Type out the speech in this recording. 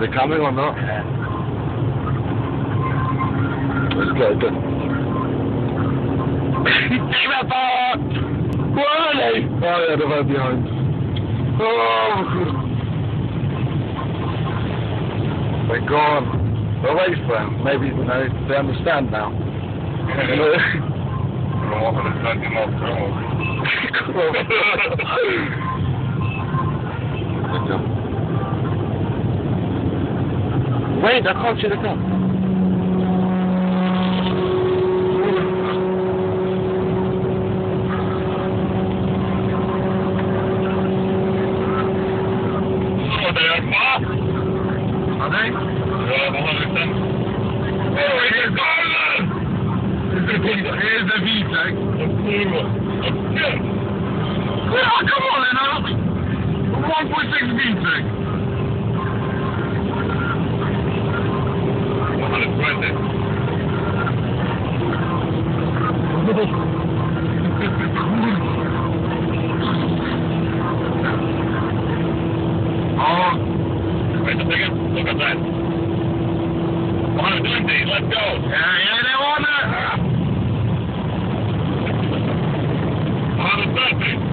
they coming or not? Yeah. Let's get it done. Damn it, Bart! Where are they? Oh yeah, they're right behind. Oh! They're gone. They're away from. Maybe they understand now. Wait, I can't see the car. Are they? Ja, vad har vi sen? Here's the VTEC. Oh, come on, Lennart! 1.6 VTEC. Vad har du tagit? Oh, Wait a second. Look at that. 120. Let's go. yeah, they want it. 130.